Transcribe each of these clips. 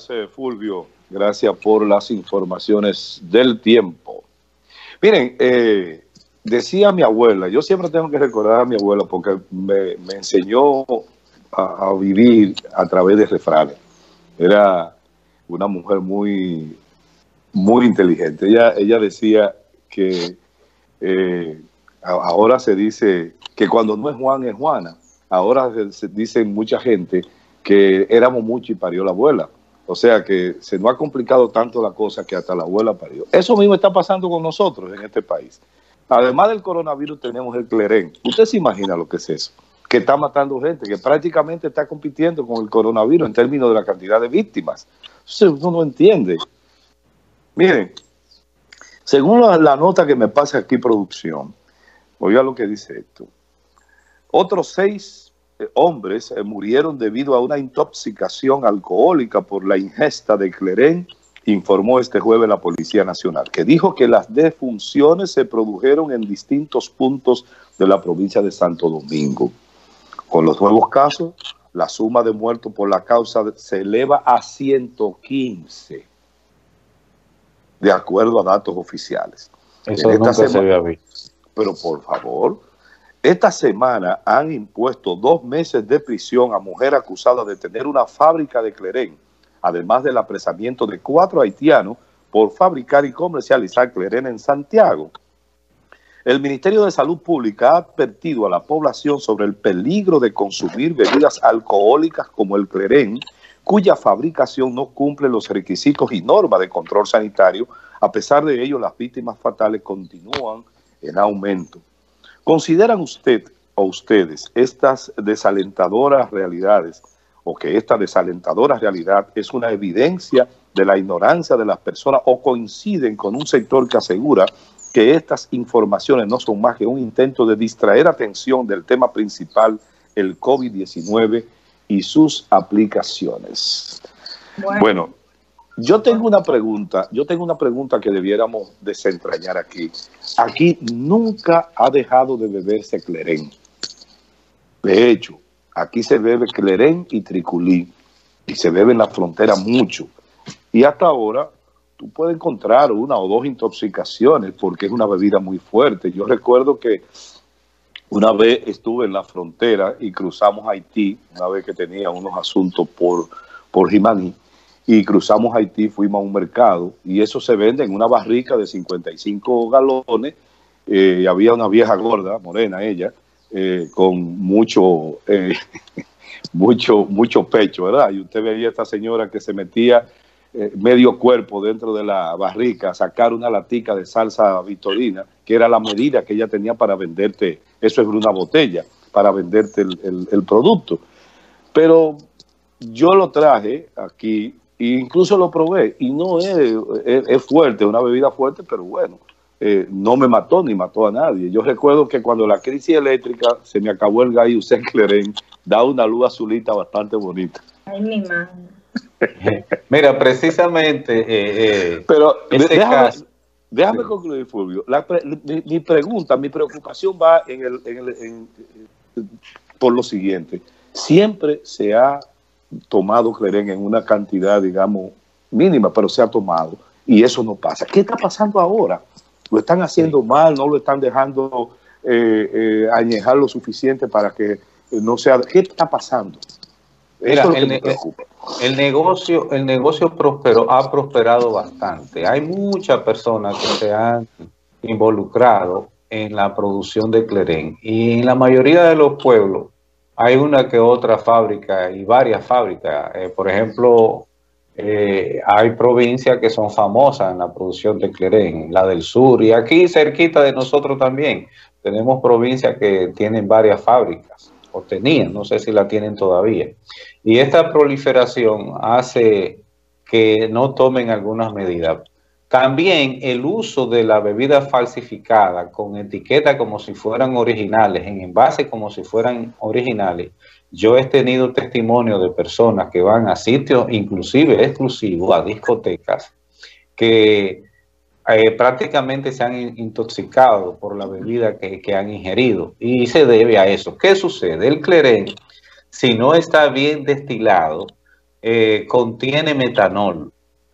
Fulvio. Gracias por las informaciones del tiempo. Miren, decía mi abuela, yo siempre tengo que recordar a mi abuela porque me enseñó a vivir a través de refranes. Era una mujer muy inteligente. Ella decía que ahora se dice que cuando no es Juan es Juana. Ahora se dice mucha gente que éramos mucho y parió la abuela. O sea que se nos ha complicado tanto la cosa que hasta la abuela parió. Eso mismo está pasando con nosotros en este país. Además del coronavirus tenemos el clerén. ¿Usted se imagina lo que es eso? Que está matando gente, que prácticamente está compitiendo con el coronavirus en términos de la cantidad de víctimas. Entonces uno no entiende. Miren, según la nota que me pasa aquí producción, oiga lo que dice esto. Otros 6 hombres murieron debido a una intoxicación alcohólica por la ingesta de clerén, informó este jueves la Policía Nacional, que dijo que las defunciones se produjeron en distintos puntos de la provincia de Santo Domingo. Con los nuevos casos, la suma de muertos por la causa se eleva a 115, de acuerdo a datos oficiales. Eso nunca se había visto. Pero por favor, esta semana han impuesto 2 meses de prisión a mujer acusada de tener una fábrica de clerén, además del apresamiento de 4 haitianos por fabricar y comercializar clerén en Santiago. El Ministerio de Salud Pública ha advertido a la población sobre el peligro de consumir bebidas alcohólicas como el clerén, cuya fabricación no cumple los requisitos y normas de control sanitario. A pesar de ello, las víctimas fatales continúan en aumento. ¿Consideran usted o ustedes estas desalentadoras realidades o que esta desalentadora realidad es una evidencia de la ignorancia de las personas o coinciden con un sector que asegura que estas informaciones no son más que un intento de distraer atención del tema principal, el COVID-19 y sus aplicaciones? Bueno, yo tengo una pregunta que debiéramos desentrañar aquí. Aquí nunca ha dejado de beberse clerén. De hecho, aquí se bebe clerén y triculí, y se bebe en la frontera mucho. Y hasta ahora tú puedes encontrar 1 o 2 intoxicaciones porque es una bebida muy fuerte. Yo recuerdo que una vez estuve en la frontera y cruzamos Haití, una vez que tenía unos asuntos por Jimaní, y cruzamos Haití, fuimos a un mercado, y eso se vende en una barrica de 55 galones, y había una vieja gorda, morena ella, con mucho pecho, ¿verdad? Y usted veía a esta señora que se metía medio cuerpo dentro de la barrica a sacar una latica de salsa victorina, que era la medida que ella tenía para venderte, eso es una botella, para venderte el producto. Pero yo lo traje aquí e incluso lo probé y no es fuerte, una bebida fuerte, pero bueno, no me mató ni mató a nadie. Yo recuerdo que cuando la crisis eléctrica se me acabó el gas y usé clerén, da una luz azulita bastante bonita. Ay, mi madre. Mira, precisamente, pero déjame concluir, Fulvio. Mi preocupación va por lo siguiente. Siempre se ha tomado clerén en una cantidad, digamos, mínima, pero se ha tomado, y eso no pasa. ¿Qué está pasando ahora? ¿Lo están haciendo mal? ¿No lo están dejando añejar lo suficiente para que no sea? ¿Qué está pasando? Mira, el negocio ha prosperado bastante. Hay muchas personas que se han involucrado en la producción de clerén, y en la mayoría de los pueblos hay una que otra fábrica y varias fábricas. Por ejemplo, hay provincias que son famosas en la producción de clerén, la del sur, y aquí cerquita de nosotros también tenemos provincias que tienen varias fábricas, o tenían, no sé si la tienen todavía. Y esta proliferación hace que no tomen algunas medidas. También el uso de la bebida falsificada con etiqueta como si fueran originales, en envase como si fueran originales. Yo he tenido testimonio de personas que van a sitios inclusive exclusivos, a discotecas, que prácticamente se han intoxicado por la bebida que han ingerido, y se debe a eso. ¿Qué sucede? El clerén, si no está bien destilado, contiene metanol.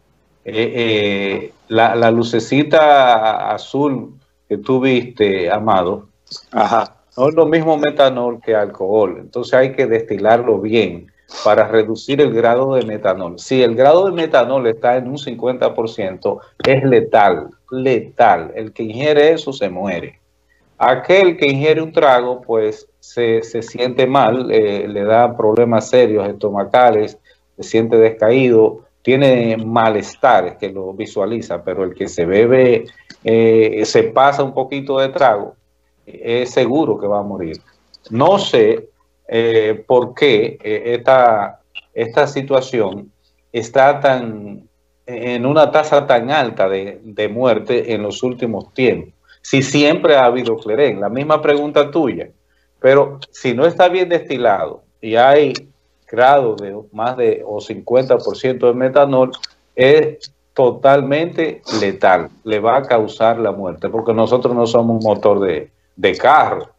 La lucecita azul que tú viste, Amado, Ajá. no es lo mismo metanol que alcohol. Entonces hay que destilarlo bien para reducir el grado de metanol. Si el grado de metanol está en un 50%, es letal, letal. El que ingiere eso se muere. Aquel que ingiere un trago, pues se siente mal, le da problemas serios estomacales, se siente descaído, tiene malestares que lo visualiza, pero el que se bebe, se pasa un poquito de trago, es seguro que va a morir. No sé por qué esta situación está en una tasa tan alta de muerte en los últimos tiempos. Si siempre ha habido clerén, la misma pregunta tuya, pero si no está bien destilado y hay grado de más de o 50% de metanol, es totalmente letal, le va a causar la muerte, porque nosotros no somos un motor de carro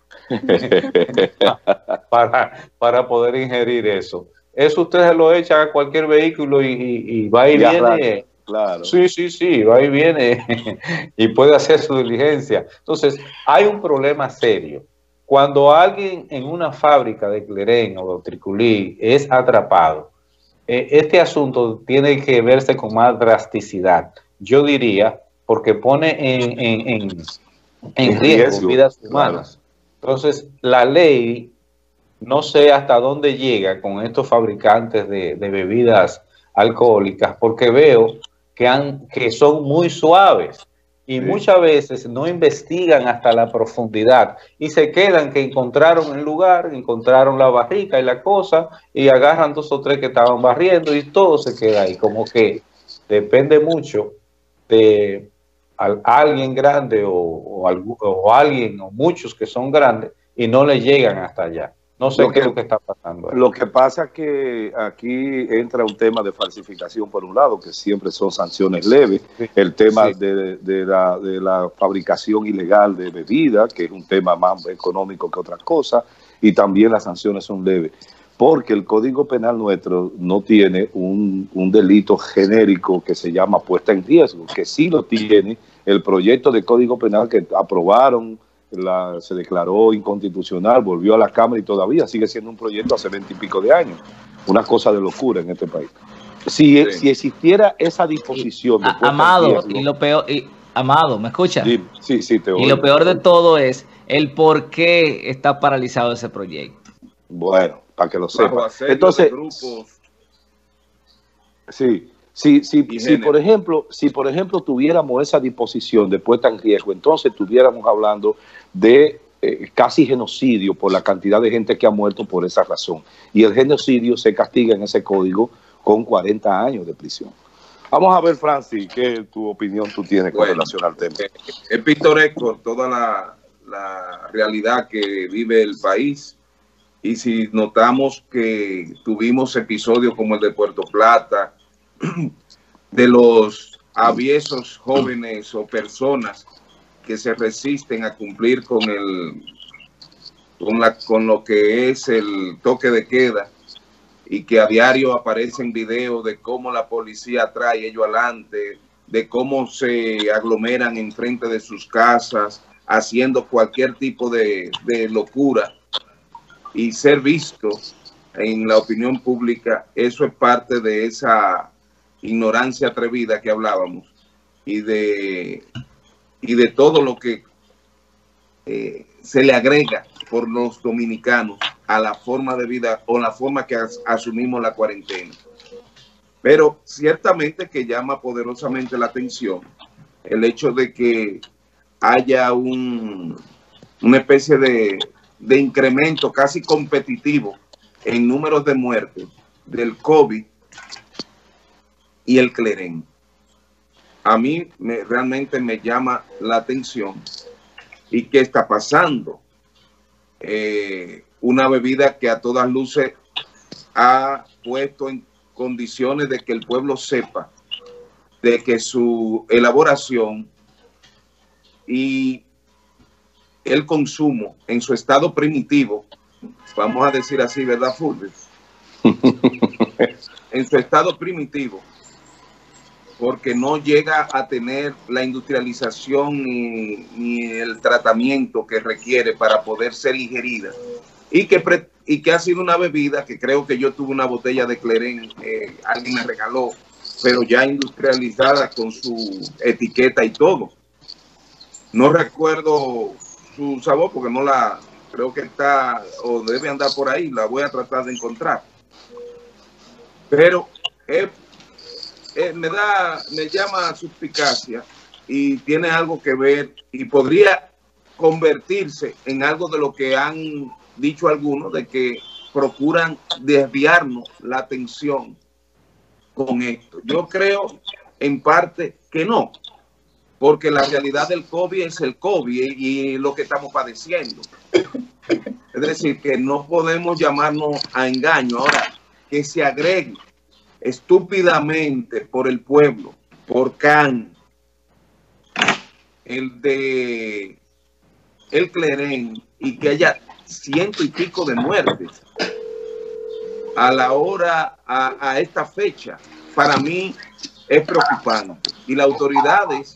para poder ingerir eso. Eso ustedes lo echan a cualquier vehículo y va y viene. Claro. Sí, va y viene y puede hacer su diligencia. Entonces, hay un problema serio. Cuando alguien en una fábrica de clerén o de triculí es atrapado, este asunto tiene que verse con más drasticidad. Yo diría, porque pone en riesgo vidas humanas. Claro. Entonces, la ley, no sé hasta dónde llega con estos fabricantes de bebidas alcohólicas, porque veo que son muy suaves y sí, muchas veces no investigan hasta la profundidad y se quedan que encontraron el lugar, encontraron la barrica y la cosa y agarran 2 o 3 que estaban barriendo y todo se queda ahí. Como que depende mucho de alguien grande o alguien o muchos que son grandes y no le llegan hasta allá. No sé qué es lo que está pasando ahí. Lo que pasa es que aquí entra un tema de falsificación por un lado, que siempre son sanciones leves. Sí, el tema sí, de la fabricación ilegal de bebidas, que es un tema más económico que otra cosa, y también las sanciones son leves. Porque el Código Penal nuestro no tiene un delito genérico que se llama puesta en riesgo, que sí lo tiene el proyecto de Código Penal que aprobaron, se declaró inconstitucional, volvió a la Cámara y todavía sigue siendo un proyecto hace 20 y pico de años. Una cosa de locura en este país. Si existiera esa disposición de Amado, riesgo, y lo peor, Amado, ¿me escucha? Sí, te oigo. Y lo peor de todo es el por qué está paralizado ese proyecto. Bueno, para que lo sepa. Entonces, si por ejemplo tuviéramos esa disposición de puesta en riesgo, entonces estuviéramos hablando de casi genocidio por la cantidad de gente que ha muerto por esa razón. Y el genocidio se castiga en ese código con 40 años de prisión. Vamos a ver, Francis, ¿qué tu opinión tú tienes con relación al tema? Es pintoresco toda la realidad que vive el país. Y si notamos que tuvimos episodios como el de Puerto Plata, de los aviesos jóvenes o personas que se resisten a cumplir con lo que es el toque de queda y que a diario aparecen videos de cómo la policía trae ellos adelante, de cómo se aglomeran enfrente de sus casas, haciendo cualquier tipo de locura y ser visto en la opinión pública. Eso es parte de esa ignorancia atrevida que hablábamos y de todo lo que se le agrega por los dominicanos a la forma de vida o la forma que asumimos la cuarentena. Pero ciertamente que llama poderosamente la atención el hecho de que haya una especie de incremento casi competitivo en números de muertes del COVID y el clerén. A mí realmente me llama la atención. ¿Y qué está pasando? Una bebida que a todas luces ha puesto en condiciones de que el pueblo sepa de que su elaboración y el consumo en su estado primitivo, vamos a decir así, ¿verdad, Fulvio? en su estado primitivo, porque no llega a tener la industrialización ni el tratamiento que requiere para poder ser ingerida, y que ha sido una bebida que creo que yo tuve una botella de Clerén, alguien me regaló, pero ya industrializada con su etiqueta y todo. No recuerdo su sabor porque no la, creo que está o debe andar por ahí, la voy a tratar de encontrar. Pero me llama suspicacia y tiene algo que ver y podría convertirse en algo de lo que han dicho algunos, de que procuran desviarnos la atención con esto. Yo creo en parte que no, porque la realidad del COVID es el COVID y lo que estamos padeciendo. Es decir, que no podemos llamarnos a engaño. Ahora, que se agregue estúpidamente por el pueblo, por Can, el de el Clerén, y que haya 100 y pico de muertes a la hora, a esta fecha, para mí es preocupante. Y las autoridades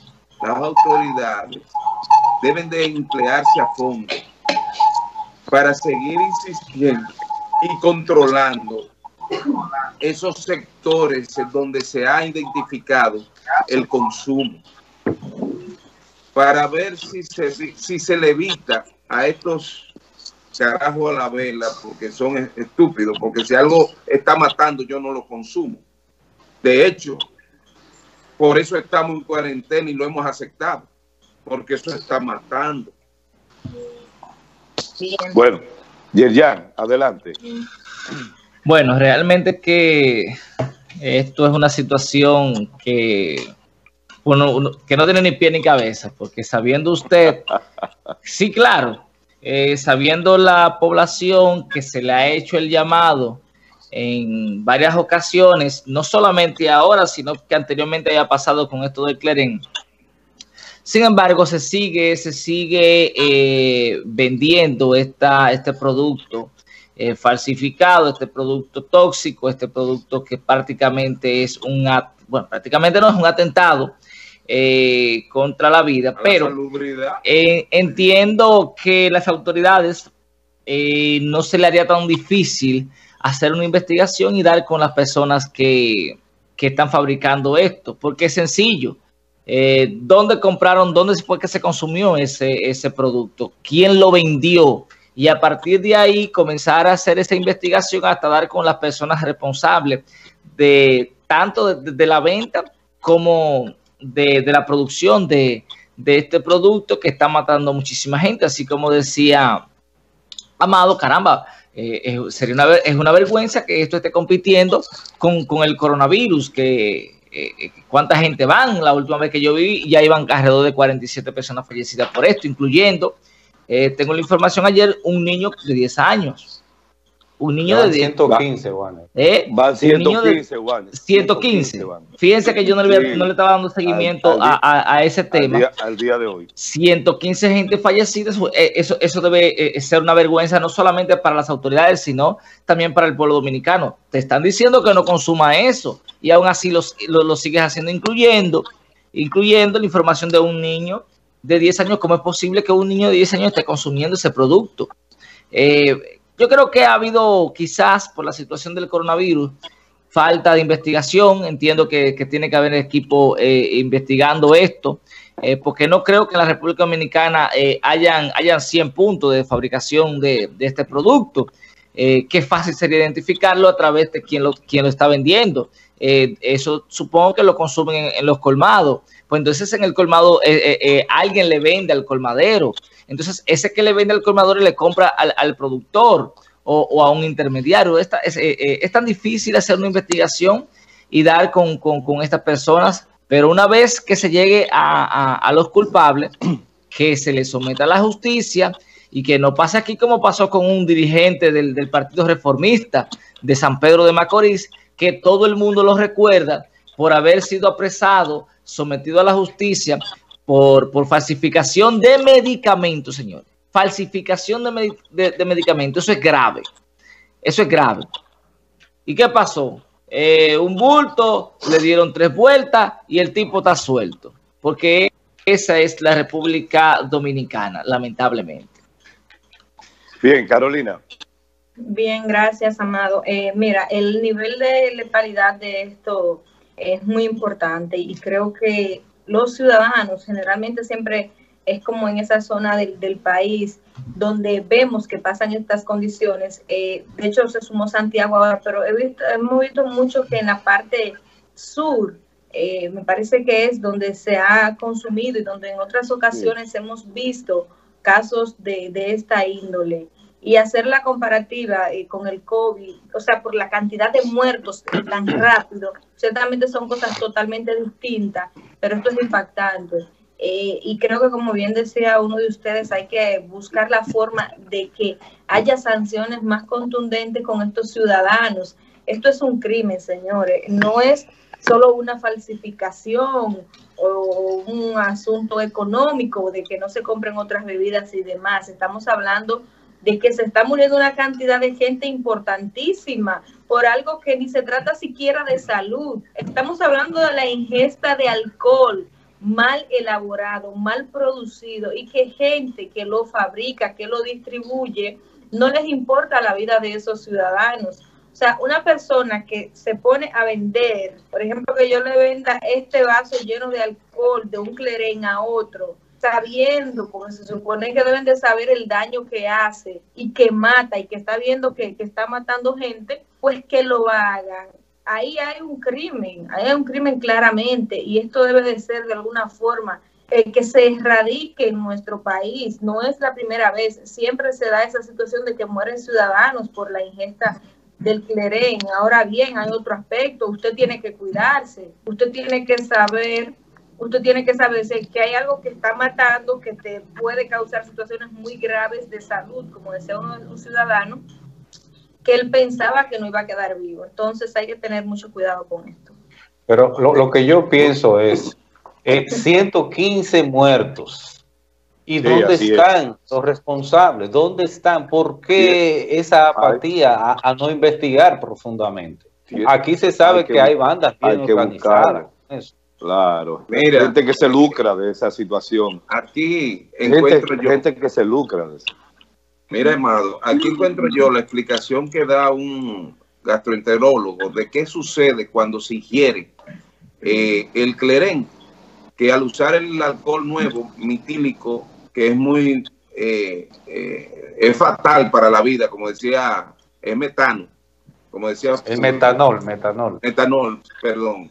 deben de emplearse a fondo para seguir insistiendo y controlando esos sectores en donde se ha identificado el consumo, para ver si se le evita a estos carajos a la vela, porque son estúpidos, porque si algo está matando yo no lo consumo. De hecho, por eso estamos en cuarentena y lo hemos aceptado, porque eso está matando. Bueno, Yerjan, adelante. Bueno, realmente que esto es una situación que que no tiene ni pie ni cabeza, porque sabiendo usted, sí, claro, sabiendo la población que se le ha hecho el llamado en varias ocasiones, no solamente ahora, sino que anteriormente haya pasado con esto del Clerén. Sin embargo, se sigue vendiendo este producto falsificado, este producto tóxico, este producto que prácticamente es prácticamente no es un atentado contra la vida, pero entiendo que las autoridades no se le haría tan difícil hacer una investigación y dar con las personas que están fabricando esto, porque es sencillo. ¿Dónde compraron? ¿Dónde fue que se consumió ese producto? ¿Quién lo vendió? Y a partir de ahí comenzar a hacer esa investigación hasta dar con las personas responsables tanto de la venta como de la producción de este producto que está matando a muchísima gente. Así como decía Amado, caramba, es una vergüenza que esto esté compitiendo con el coronavirus, que cuánta gente van. La última vez que yo vi ya iban alrededor de 47 personas fallecidas por esto, incluyendo, tengo la información ayer, un niño de 10 años. Un niño de 115, Juan. Van 115, Juan. 115. Fíjense que yo no le estaba dando seguimiento a ese tema. Al día de hoy. 115 gente fallecida. Eso debe ser una vergüenza no solamente para las autoridades, sino también para el pueblo dominicano. Te están diciendo que no consuma eso y aún así lo sigues haciendo, incluyendo la información de un niño de 10 años. ¿Cómo es posible que un niño de 10 años esté consumiendo ese producto? Yo creo que ha habido, quizás por la situación del coronavirus, falta de investigación. Entiendo que tiene que haber equipo investigando esto, porque no creo que en la República Dominicana hayan 100 puntos de fabricación de este producto. Qué fácil sería identificarlo a través de quien lo está vendiendo. Eso supongo que lo consumen en los colmados. Pues entonces en el colmado alguien le vende al colmadero. Entonces ese que le vende al colmador le compra al productor o a un intermediario. Es tan difícil hacer una investigación y dar con estas personas, pero una vez que se llegue a los culpables, que se les someta a la justicia y que no pase aquí como pasó con un dirigente del Partido Reformista de San Pedro de Macorís, que todo el mundo lo recuerda por haber sido apresado, sometido a la justicia por falsificación de medicamentos, señores. Falsificación de medicamentos. Eso es grave. Eso es grave. ¿Y qué pasó? un bulto, le dieron 3 vueltas y el tipo está suelto. Porque esa es la República Dominicana, lamentablemente. Bien, Carolina. Bien, gracias, Amado. Mira, el nivel de letalidad de esto es muy importante y creo que los ciudadanos generalmente siempre es como en esa zona del país donde vemos que pasan estas condiciones. De hecho, se sumó Santiago ahora, pero hemos visto mucho que en la parte sur, me parece que es donde se ha consumido y donde en otras ocasiones hemos visto casos de esta índole. Y hacer la comparativa con el COVID, o sea, por la cantidad de muertos tan rápido, ciertamente son cosas totalmente distintas, pero esto es impactante. Y creo que, como bien decía uno de ustedes, hay que buscar la forma de que haya sanciones más contundentes con estos ciudadanos. Esto es un crimen, señores, no es solo una falsificación o un asunto económico de que no se compren otras bebidas y demás. Estamos hablando de que se está muriendo una cantidad de gente importantísima por algo que ni se trata siquiera de salud. Estamos hablando de la ingesta de alcohol mal elaborado, mal producido, y que gente que lo fabrica, que lo distribuye, no les importa la vida de esos ciudadanos. O sea, una persona que se pone a vender, por ejemplo, que yo le venda este vaso lleno de alcohol de un Cleren a otro, sabiendo, porque se supone que deben de saber el daño que hace y que mata y que está viendo que está matando gente, pues que lo hagan. Ahí hay un crimen claramente, y esto debe de ser de alguna forma que se erradique en nuestro país. No es la primera vez, siempre se da esa situación de que mueren ciudadanos por la ingesta del Cleren. Ahora bien, hay otro aspecto, usted tiene que cuidarse, usted tiene que saber que hay algo que está matando, que te puede causar situaciones muy graves de salud, como decía un ciudadano, que él pensaba que no iba a quedar vivo. Entonces hay que tener mucho cuidado con esto. Pero lo que yo pienso es 115 muertos. ¿Y dónde están los responsables? ¿Dónde están? ¿Por qué esa apatía a no investigar profundamente? Aquí se sabe que hay bandas bien organizadas. Claro, mira, gente que se lucra de esa situación. Aquí encuentro gente que se lucra de eso. Mira, Amado, aquí encuentro yo la explicación que da un gastroenterólogo de qué sucede cuando se ingiere el Cleren, que al usar el alcohol nuevo, metílico, que es muy es fatal para la vida, como decía, es metano, como decía. El metanol, perdón.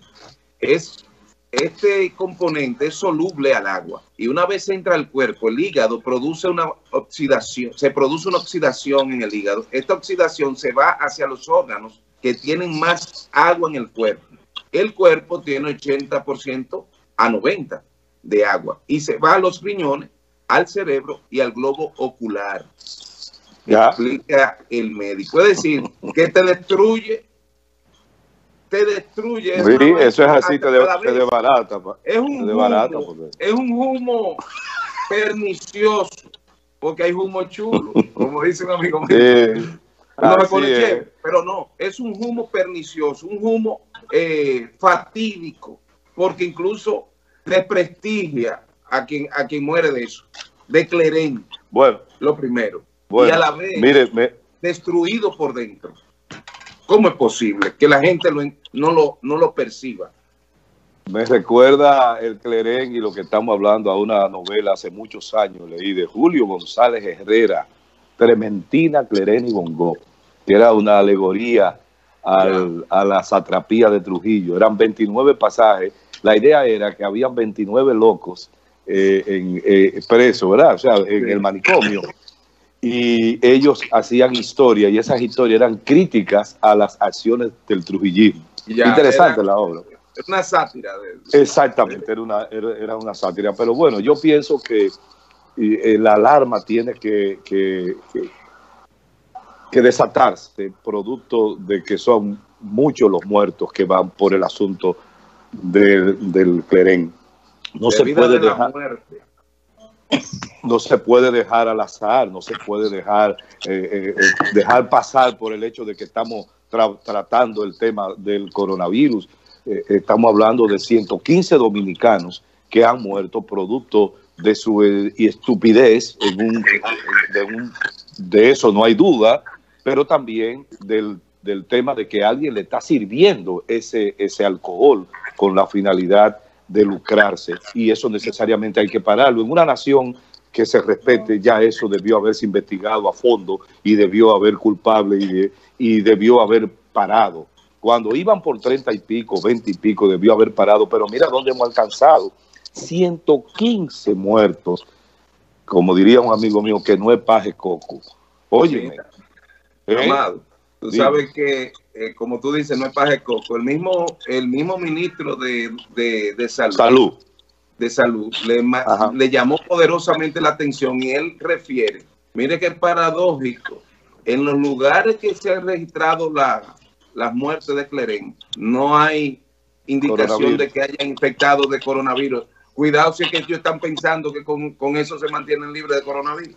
Este componente es soluble al agua, y una vez entra al cuerpo, el hígado produce una oxidación, se produce una oxidación en el hígado. Esta oxidación se va hacia los órganos que tienen más agua en el cuerpo. El cuerpo tiene 80% a 90% de agua, y se va a los riñones, al cerebro y al globo ocular. Explica el médico. Es decir, que te destruye. Sí, eso es así, te desbarata. Es un humo pernicioso, porque hay humo chulo, como dice un amigo mío. Pero no, es un humo pernicioso, un humo fatídico, porque incluso desprestigia a quien muere de eso, de Cleren. Bueno, lo primero. Y a la vez, destruido por dentro. ¿Cómo es posible que la gente no lo perciba? Me recuerda el Cleren y lo que estamos hablando a una novela hace muchos años, leí de Julio González Herrera, Trementina, Cleren y Bongo, que era una alegoría a la satrapía de Trujillo. Eran 29 pasajes. La idea era que habían 29 locos presos, ¿verdad? O sea, en el manicomio. Y ellos hacían historia, y esas historias eran críticas a las acciones del trujillismo. Interesante la obra. Es una sátira. Exactamente, era una sátira. Pero bueno, yo pienso que la alarma tiene que desatarse, producto de que son muchos los muertos que van por el asunto del Cleren. No se puede dejar. No se puede dejar al azar, no se puede dejar pasar por el hecho de que estamos tratando el tema del coronavirus. Estamos hablando de 115 dominicanos que han muerto producto de su estupidez. De eso no hay duda, pero también del tema de que alguien le está sirviendo ese alcohol con la finalidad de lucrarse, y eso necesariamente hay que pararlo. En una nación que se respete, ya eso debió haberse investigado a fondo y debió haber culpable y debió haber parado. Cuando iban por 30 y pico, 20 y pico, debió haber parado, pero mira dónde hemos alcanzado. 115 muertos, como diría un amigo mío, que no es paje coco. Óyeme. Amado, tú sabes que, como tú dices, no es paje coco. El mismo ministro de Salud le llamó poderosamente la atención y él refiere, mire que es paradójico, en los lugares que se han registrado las muertes de Clerén, no hay indicación de que hayan infectado de coronavirus. Cuidado si es que ellos están pensando que con eso se mantienen libres de coronavirus.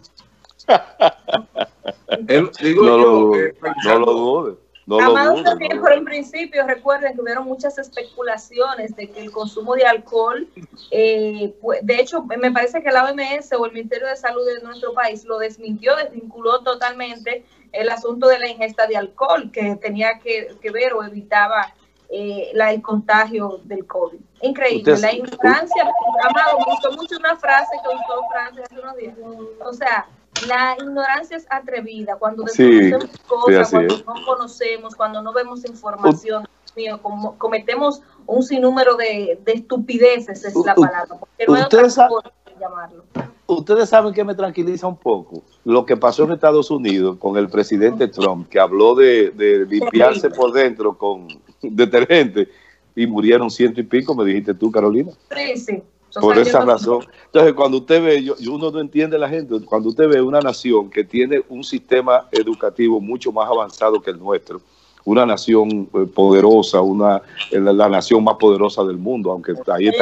No lo dudes. Amado, también por el principio recuerden que hubieron muchas especulaciones de que el consumo de alcohol, de hecho me parece que la OMS o el Ministerio de Salud de nuestro país lo desvinculó totalmente el asunto de la ingesta de alcohol, que tenía que ver o evitaba el contagio del COVID. Increíble, la ignorancia. Amado, me gustó mucho una frase que usó Francia hace unos días. O sea, la ignorancia es atrevida, cuando desconocemos cosas, cuando no conocemos, cuando no vemos información, cometemos un sinnúmero de estupideces, es la palabra, porque no hay otra forma de llamarlo. Ustedes saben que me tranquiliza un poco lo que pasó en Estados Unidos con el presidente Trump, que habló de limpiarse por dentro con detergente y murieron 100 y pico, me dijiste tú, Carolina. Sí. Por esa razón. Entonces, cuando usted ve, uno no entiende la gente, cuando usted ve una nación que tiene un sistema educativo mucho más avanzado que el nuestro, una nación poderosa, la nación más poderosa del mundo, aunque ahí está